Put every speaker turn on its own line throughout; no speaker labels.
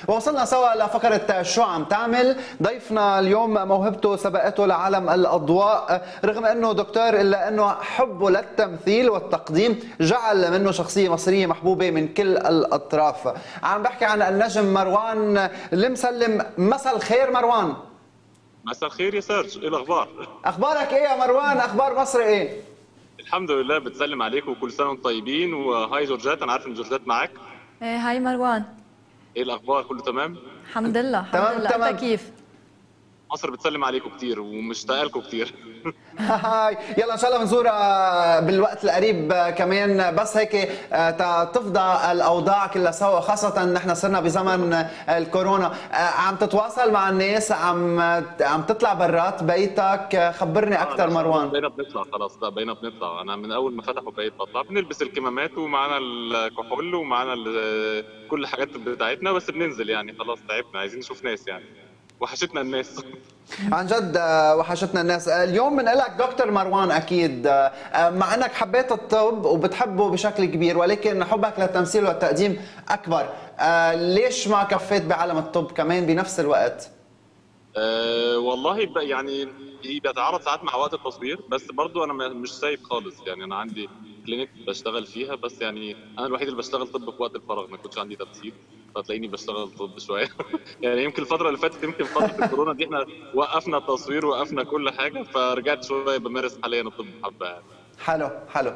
ووصلنا سوا لفقرة شو عم تعمل. ضيفنا اليوم موهبته سبقته لعالم الأضواء، رغم أنه دكتور إلا أنه حبه للتمثيل والتقديم جعل منه شخصية مصرية محبوبة من كل الأطراف. عم بحكي عن النجم مروان المسلم. مساء الخير مروان.
مساء الخير يا سيرج، ايه الاخبار؟
أخبارك إيه يا مروان؟ أخبار مصر إيه؟
الحمد لله، بتسلم عليكم وكل سنه وانتم طيبين. وهاي جورجات، انا عارف ان جورجات معاك.
ايه هاي مروان.
ايه الاخبار؟ كله تمام؟
الحمد لله الحمد لله.
تمام.
انت كيف؟
مصر بتسلم عليكم كتير ومشتاقه لكم كتير.
هاي يلا ان شاء الله بنزورها بالوقت القريب كمان، بس هيك تفضى الاوضاع كلها سوا، خاصه نحن صرنا بزمن الكورونا. عم تتواصل مع الناس، عم تطلع برات بيتك؟ خبرني اكثر مروان.
بقينا بنطلع خلاص، لا بقينا بنطلع. انا من اول ما فتحوا بقيت بطلع، بنلبس الكمامات ومعانا الكحول ومعانا كل الحاجات بتاعتنا، بس بننزل يعني خلاص تعبنا، عايزين نشوف ناس يعني. وحشتنا الناس.
عن جد وحشتنا الناس. اليوم بنقلك دكتور مروان اكيد، مع انك حبيت الطب وبتحبه بشكل كبير، ولكن حبك للتمثيل والتقديم اكبر. ليش ما كفيت بعالم الطب كمان بنفس الوقت؟
والله يعني بيتعارض ساعات مع وقت التصوير، بس برضو انا مش سايب خالص يعني. انا عندي كلينيك بشتغل فيها، بس يعني انا الوحيد اللي بشتغل طب في وقت الفراغ، ما كنتش عندي تمثيل فتلاقيني بشتغل طب شويه. يعني يمكن الفتره اللي فاتت، يمكن فتره الكورونا دي، احنا وقفنا التصوير وقفنا كل حاجه، فرجعت شويه بمارس حاليا الطب حبه يعني.
حلو حلو.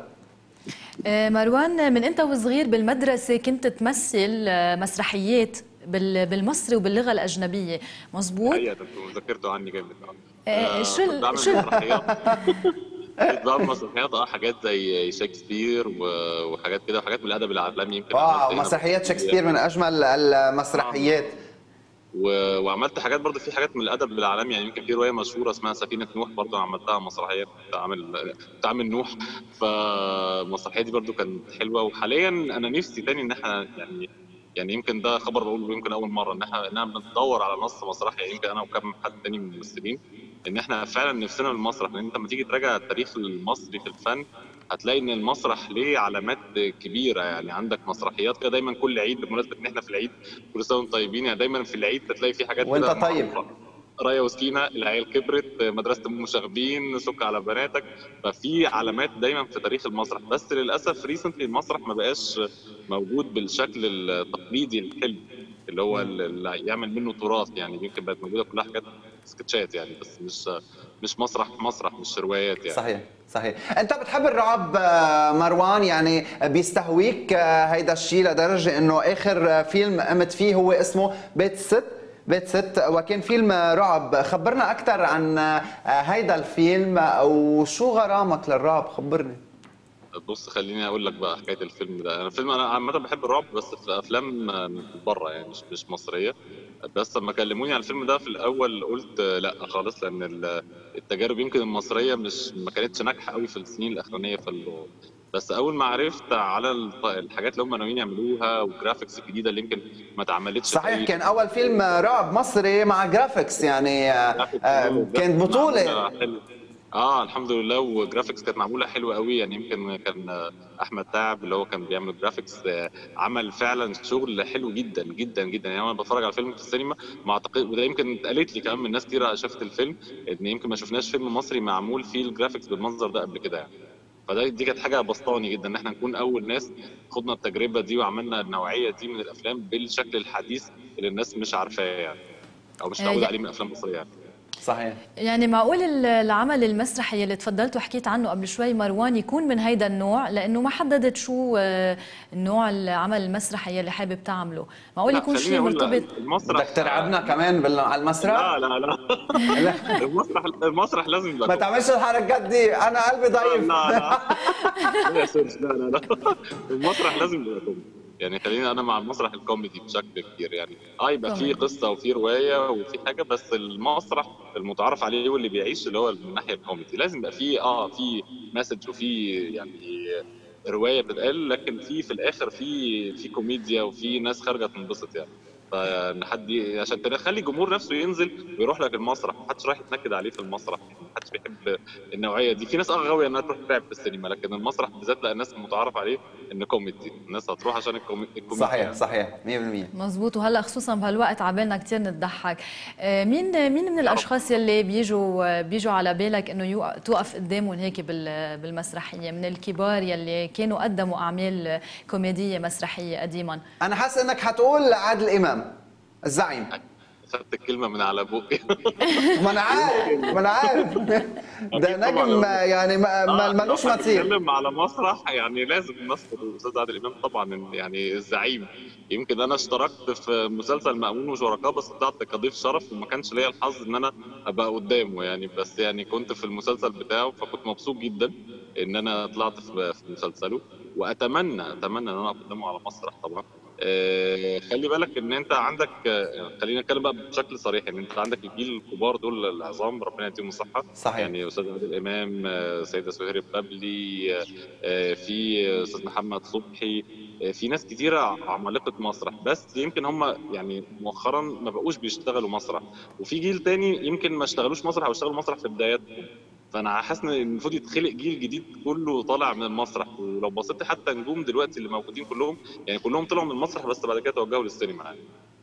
مروان، من انت وصغير بالمدرسه كنت تمثل مسرحيات بالمصري وباللغه الاجنبيه، مزبوط؟
حقيقه انتوا ذاكرتوا عني جامد.
شو
كنت بعمل
شو
مسرحيات. كنت بعمل مسرحيات، حاجات زي شكسبير وحاجات كده، وحاجات من الادب العالمي يمكن
واو،
عملت هنا.
مسرحيات شكسبير من اجمل المسرحيات.
وعملت حاجات برضه، في حاجات من الادب العالمي يعني. يمكن في روايه مشهوره اسمها سفينه نوح، برضه عملتها مسرحيه، كنت عامل نوح. فالمسرحيه دي برضه كانت حلوه. وحاليا انا نفسي تاني ان احنا يعني يمكن ده خبر بقوله يمكن اول مره، ان انا بندور على نص مسرحي، يعني يمكن انا وكم حد تاني من الممثلين، ان احنا فعلا نفسنا للمسرح. لان انت لما تيجي تراجع التاريخ المصري في الفن، هتلاقي ان المسرح ليه علامات كبيره يعني. عندك مسرحيات كده دايما كل عيد، بمناسبه ان احنا في العيد، كل سنه وانتم طيبين يعني. دايما في العيد تلاقي في حاجات
وانت
كده
طيب.
معروفه: رايه وسكينه، العيال كبرت، مدرسه المشاغبين، سك على بناتك. ففي علامات دايما في تاريخ المسرح، بس للاسف ريسنتلي المسرح ما بقاش موجود بالشكل التقليدي الحلو، اللي هو اللي يعمل منه تراث يعني. يمكن بقت موجوده كلها حاجات سكتشات يعني، بس مش مسرح، مش روايات يعني.
صحيح صحيح. انت بتحب الرعب مروان؟ يعني بيستهويك هيدا الشيء لدرجه انه اخر فيلم قمت فيه هو اسمه بيت ست، وكان فيلم رعب. خبرنا اكثر عن هيدا الفيلم، وشو غرامك للرعب؟ خبرني.
بص، خليني اقول لك بقى حكايه الفيلم ده. انا عامه بحب الرعب، بس في افلام بره يعني، مش مصريه. بس لما كلموني عن الفيلم ده في الاول قلت لا خالص، لان التجارب يمكن المصريه ما كانتش ناجحه قوي في السنين الاخرانيه بس اول ما عرفت على الحاجات اللي هم ناويين يعملوها والجرافيكس الجديده اللي يمكن ما اتعملتش في
صحيح،
اي
كان اول فيلم رعب مصري مع جرافيكس يعني. كانت بطوله.
الحمد لله. وجرافيكس كانت معموله حلوه قوي يعني. يمكن كان احمد تعب اللي هو كان بيعمل جرافيكس، عمل فعلا شغل حلو جدا جدا جدا يعني. انا بتفرج على الفيلم في السينما، ما اعتقد، وده يمكن اتقالت لي كمان من ناس كتير شافت الفيلم، ان يمكن ما شفناش فيلم مصري معمول فيه الجرافيكس بالمنظر ده قبل كده يعني. دي كانت حاجه بسطاني جدا، ان احنا نكون اول ناس خدنا التجربه دي وعملنا النوعيه دي من الافلام بالشكل الحديث اللي الناس مش عارفاه يعني، او مش متعوده عليه من الافلام المصريه يعني.
صحيح.
يعني معقول العمل المسرحي اللي تفضلت وحكيت عنه قبل شوي مروان يكون من هيدا النوع؟ لانه ما حددت شو النوع العمل المسرحي اللي حابب تعمله. معقول
لا،
يكون
خليني
شيء
اقول
مرتبط؟
المسرح.
بدك ترعبنا كمان على المسرح؟
لا لا لا.
لا.
المسرح لازم يبقى
ما
كوميدي.
تعملش الحركات دي، انا قلبي ضعيف.
لا لا لا يا سيرج، لا لا لا. المسرح لازم يبقى كوميدي يعني. خليني انا مع المسرح الكوميدي بشكل كبير يعني. يبقى فيه
كوميدي.
قصه وفيه روايه وفيه حاجه، بس المسرح المتعارف عليه واللي بيعيش اللي هو من الناحيه الكوميدي. لازم يبقى فيه في مسج وفيه يعني روايه بتتقال، لكن في الاخر في كوميديا وفي ناس خارجه تنبسط يعني. فان حد عشان تخلي الجمهور نفسه ينزل ويروح لك المسرح، محدش رايح يتنكد عليه في المسرح، محدش بيحب النوعيه دي. في ناس غاويه انها تروح تلعب في السينما، لكن المسرح بالذات لا، الناس متعارف عليه ان كوميدي، الناس هتروح عشان الكوميدي.
صحيح صحيح 100%.
مزبوط. وهلا خصوصا بهالوقت عبالنا كثير نتضحك. مين من الاشخاص يلي بيجوا على بالك انه توقف قدامهم هيك بالمسرحيه، من الكبار يلي كانوا قدموا اعمال كوميديه مسرحيه قديما؟
انا حاسس انك حتقول عادل امام الزعيم.
خدت الكلمه من على بوقي.
ما انا عارف ما انا عارف ده نجم يعني ملوش مثيل.
نتكلم على مسرح يعني لازم نذكر الاستاذ عادل امام طبعا، يعني الزعيم. يمكن انا اشتركت في مسلسل مأمون وشركاء، بس طلعت كضيف شرف وما كانش ليا الحظ ان انا ابقى قدامه يعني، بس يعني كنت في المسلسل بتاعه، فكنت مبسوط جدا ان انا طلعت في مسلسله، واتمنى ان انا اقف قدامه على مسرح طبعا. خلي بالك ان انت عندك، خلينا نتكلم بقى بشكل صريح، ان انت عندك الجيل الكبار دول العظام ربنا يديهم الصحه.
صحيح.
يعني استاذ عادل امام، سيده سهير البابلي، في استاذ محمد صبحي، في ناس كتيره عمالقه مسرح، بس يمكن هم يعني مؤخرا ما بقوش بيشتغلوا مسرح، وفي جيل تاني يمكن ما اشتغلوش مسرح او اشتغلوا مسرح في بداياتهم. فانا حاسس ان المفروض يتخلق جيل جديد كله طالع من المسرح. ولو بصيت حتى نجوم دلوقتي اللي موجودين كلهم، يعني كلهم طلعوا من المسرح بس بعد كده توجهوا للسينما يعني.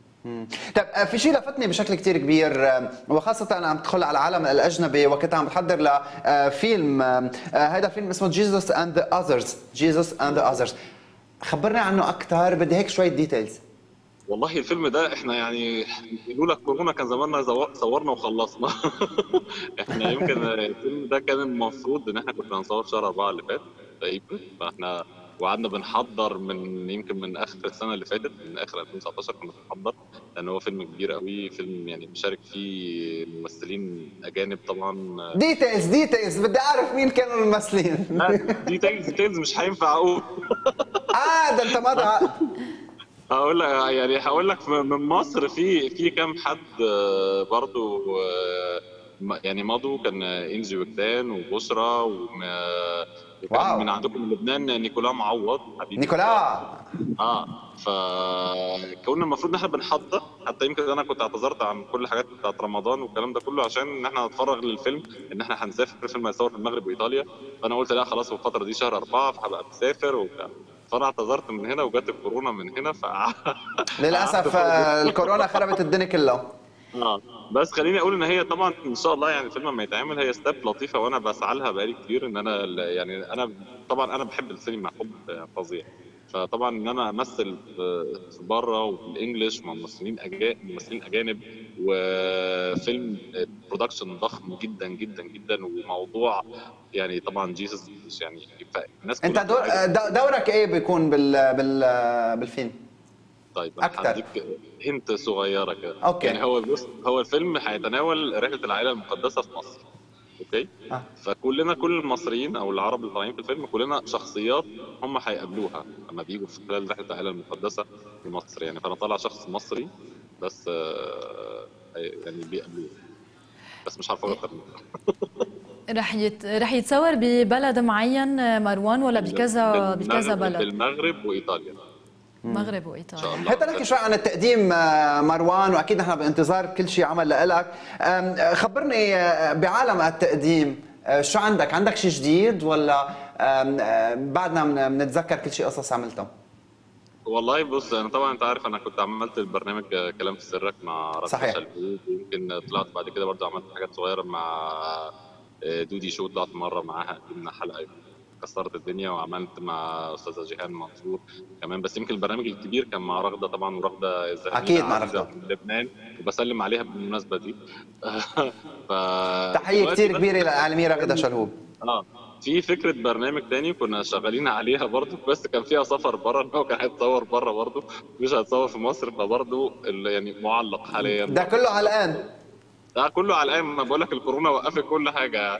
طيب في شيء لفتني بشكل كتير كبير، وخاصة أنا عم بدخل على العالم الأجنبي، وكنت عم بحضر لفيلم، هذا الفيلم اسمه جيسوس أند ذا أذرز. جيسوس أند ذا أذرز، خبرني عنه أكثر، بدي هيك شوية ديتيلز.
والله الفيلم ده احنا يعني لولا كورونا كان زماننا صورنا وخلصنا. احنا يمكن الفيلم ده كان المفروض ان احنا كنا هنصور شهر 4 اللي فات تقريبا، فاحنا وقعدنا بنحضر يمكن من اخر السنه اللي فاتت، من اخر 2019 كنا بنحضر، لان هو فيلم كبير قوي، فيلم يعني بيشارك فيه ممثلين اجانب طبعا.
ديتيلز بدي اعرف مين كانوا الممثلين.
لا ديتيلز مش هينفع اقول.
ده انت مضى.
هقول لك من مصر في كام حد برضو يعني مضوا، كان انجي وجدان وبشرى وكان من عندكم من لبنان نيكولا معوض حبيبي.
نيكولا
فكنا المفروض ان احنا بنحضر، حتى يمكن انا كنت اعتذرت عن كل الحاجات بتاعت رمضان والكلام ده كله عشان ان احنا نتفرغ للفيلم، ان احنا هنسافر، الفيلم هيصور في المغرب وايطاليا. فانا قلت لا خلاص الفتره دي شهر 4 فهبقى مسافر وبتاع، فانا اعتذرت من هنا وجات الكورونا من هنا
للاسف الكورونا خربت الدنيا كلها.
بس خليني اقول ان هي طبعا ان شاء الله يعني الفيلم لما يتعمل هي ستيب لطيفه، وانا بسعى لها بقالي كتير، ان انا يعني انا طبعا انا بحب السينما حب فظيع، فطبعا ان انا امثل في بره وبالانجلش مع ممثلين اجانب، وفيلم برودكشن ضخم جدا جدا جدا، وموضوع يعني طبعا جيسس يعني الناس.
انت دورك ايه بيكون بالفيلم؟
طيب انا هديك هنت صغيره كده.
أوكي.
يعني هو الفيلم هيتناول رحله العائله المقدسه في مصر. اوكي. فكلنا كل المصريين او العرب اللي طالعين في الفيلم كلنا شخصيات هم هيقابلوها لما بيجوا في خلال رحله العائله المقدسه في مصر يعني. فانا طالع شخص مصري بس يعني بيقابلوه، بس مش عارف اكتر منه.
رح يتصور ببلد معين مروان ولا بكذا بلد؟
في المغرب وايطاليا.
المغرب وايطاليا.
حتى نحكي شوي عن التقديم مروان، واكيد نحن بانتظار كل شيء عمل لك. خبرني بعالم التقديم شو عندك شيء جديد، ولا بعدنا بنتذكر كل شيء قصص عملتها؟
والله بص، انا طبعا انت عارف انا كنت عملت البرنامج كلام في سرك مع رشا شلبوب، ويمكن طلعت بعد كده برضه عملت حاجات صغيره مع دودي شو، طلعت مره معاها قدمنا حلقه كسرت الدنيا، وعملت مع استاذه جيهان منصور كمان. بس يمكن البرنامج الكبير كان مع رغده طبعا، ورغده
اكيد مع رغده
من لبنان، وبسلم عليها بالمناسبه دي.
تحيه كثير كبيره للعالميه رغده شلهوب.
في فكره برنامج تاني كنا شغالين عليها برضه، بس كان فيها سفر بره، ان هو كان هيتصور بره برضه، مش هيتصور في مصر، فبرضه يعني معلق حاليا.
ده كله على الان؟
ده كله على الان، ما بقول لك الكورونا وقفت كل حاجه.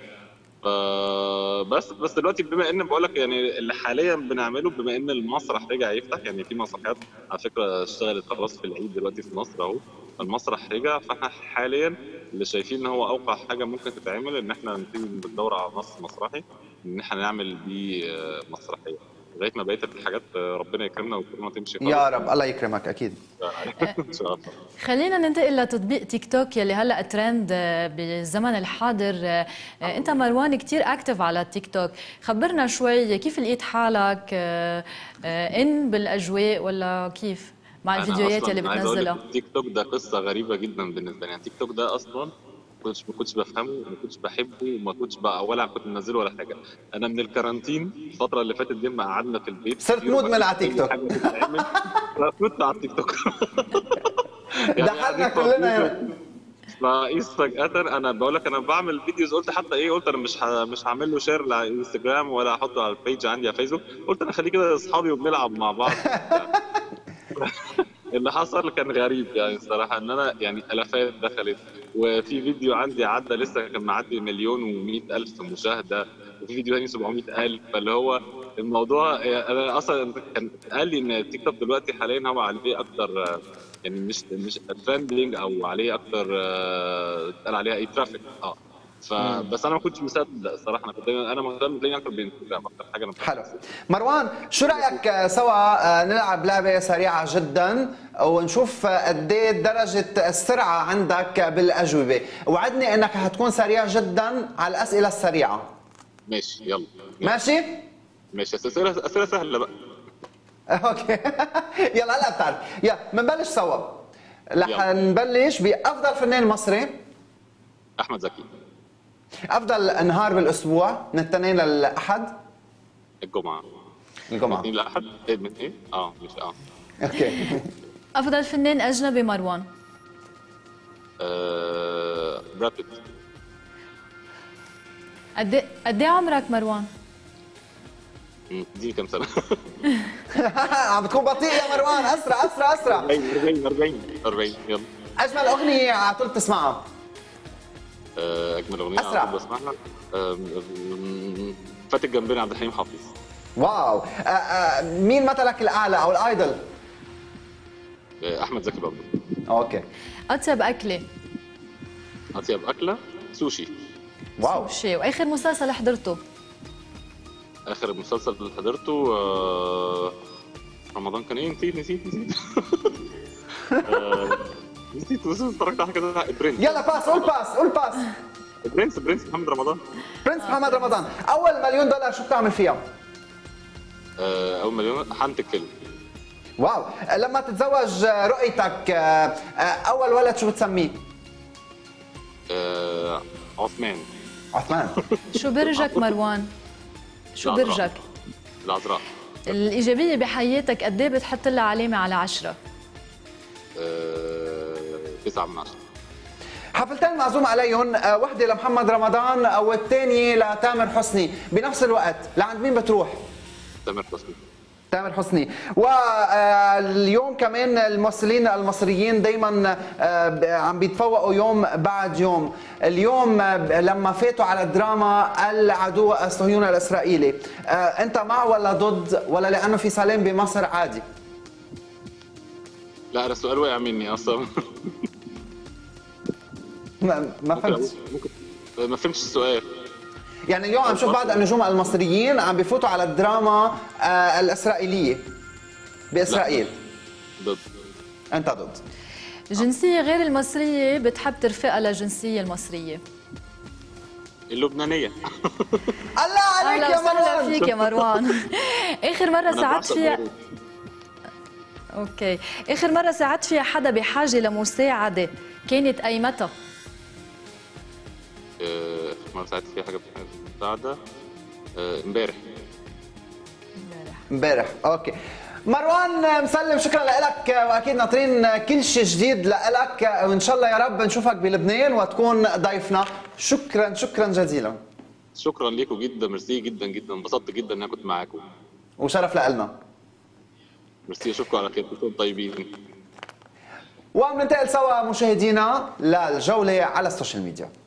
بس دلوقتي بما ان بقول لك يعني اللي حاليا بنعمله، بما ان المسرح رجع يفتح، يعني في مسرحيات على فكره اشتغلت خلاص في العيد دلوقتي في مصر اهو، المسرح رجع، فاحنا حاليا اللي شايفين ان هو اوقع حاجه ممكن تتعمل ان احنا نبتدي ندور على نص مسرحي ان احنا نعمل بيه مسرحيه. لغايه ما بقيت الحاجات ربنا يكرمنا والكورونا تمشي خالص.
يا رب الله يكرمك اكيد.
ان شاء الله.
خلينا ننتقل لتطبيق تيك توك يلي هلا ترند بالزمن الحاضر. انت مروان كثير اكتف على التيك توك، خبرنا شوي كيف لقيت حالك ان بالاجواء ولا كيف مع الفيديوهات يلي بتنزلها؟
التيك توك ده قصه غريبه جدا بالنسبه لي، يعني التيك توك ده اصلا ما كنتش بفهمه وما كنتش بحبه وما كنتش ولا كنت منزله ولا حاجه. انا من الكارانتين الفتره اللي فاتت دي، ما قعدنا في البيت
صرت مدمن على تيك توك.
كنت على التيك توك.
دخلنا كلنا.
فقيس فجأة انا بقول لك انا بعمل فيديوز، قلت حتى ايه، قلت انا مش هعمل له شير على انستجرام ولا احطه على البيج عندي على فيسبوك، قلت انا اخليه كده لاصحابي وبنلعب مع بعض. اللي حصل كان غريب يعني الصراحه، ان انا يعني الافات دخلت، وفي فيديو عندي عدى لسه كان معدي 1,100,000 مشاهده، وفي فيديو ثاني 700,000. فاللي هو الموضوع انا اصلا كان قال لي ان التيك توك دلوقتي حاليا هو عليه اكتر، يعني مش ترندنج او عليه اكتر، اتقال عليها ايه، ترافيك. فبس انا ما كنتش مصدق الصراحه، انا كنت دايما مهتم تلاقيني اكتر بانستغرام اكتر حاجه.
حلو. مروان شو رايك سوا نلعب لعبه سريعه جدا ونشوف قد ايه درجه السرعه عندك بالاجوبه؟ وعدني انك حتكون سريع جدا على الاسئله السريعه.
ماشي يلا.
ماشي
اسئله سهله بقى.
اوكي. يلا هلا بتعرف. يلا بنبلش سوا. رح نبلش بافضل فنان مصري.
احمد زكي.
افضل نهار بالاسبوع من الاثنين للاحد.
الجمعه.
من
الاثنين للاحد. من ايه؟ مش
اوكي.
افضل فنان اجنبي مروان.
براد بيت.
قد ايه عمرك مروان؟
دي كم سنه؟
عم بتكون بطيء يا مروان، اسرع اسرع اسرع.
40 يلا.
اجمل اغنيه على طول تسمعها.
اجمل اغنيه
اسرع
بسمعها فاتت جنبنا عبد الحليم حافظ.
واو. مين مثلك الاعلى او الايدل؟
احمد زكي برضه.
اوكي.
اطيب اكله.
اطيب اكله سوشي.
واو.
سوشي. واخر مسلسل حضرته؟
اخر مسلسل اللي حضرته رمضان كان ايه، نسيت نسيت بس اتفرجت على كده. برنس.
يلا قول باس.
برنس محمد رمضان.
برنس محمد رمضان. اول $1,000,000 شو بتعمل فيها؟
اول $1,000,000 حنت الكلب.
واو. لما تتزوج رؤيتك اول ولد شو بتسميه؟
عثمان.
شو برجك مروان؟ شو برجك؟
العذراء.
الإيجابية بحياتك قد ايه بتحط لها علامة على 10؟
9 من 10.
حفلتين معزوم عليهم، وحدة لمحمد رمضان والثانية لتامر حسني بنفس الوقت، لعند مين بتروح؟ تامر حسني. واليوم كمان الممثلين المصريين دايما عم بيتفوقوا يوم بعد يوم. اليوم لما فاتوا على الدراما العدو الصهيوني الاسرائيلي، انت مع ولا ضد، ولا لانه في سلام بمصر عادي؟
لا انا السؤال وقع مني اصلا.
ما فهمتش.
ما فهمتش السؤال.
يعني اليوم عم شوف بعض النجوم المصريين عم بيفوتوا على الدراما الإسرائيلية بإسرائيل.
ضد.
أنت ضد.
جنسية غير المصرية بتحب ترفقها للجنسية المصرية.
اللبنانية.
الله عليك يا مروان.
أهلا فيك يا مروان. آخر مرة ساعدت فيها أوكي، آخر مرة ساعدت فيها حدا بحاجة لمساعدة كانت أي متى؟
مرة ساعدت فيها حاجة مساعدة
امبارح. اوكي. مروان مسلم، شكرا لك، واكيد ناطرين كل شيء جديد لك، وان شاء الله يا رب نشوفك بلبنان وتكون ضيفنا. شكرا جزيلا.
شكرا لكم جدا، ميرسي جدا جدا، انبسطت جدا ان انا كنت معاكم.
وشرف لنا.
ميرسي، اشوفكم على خير، كنتم طيبين.
وبننتقل سوا مشاهدينا للجولة على السوشيال ميديا.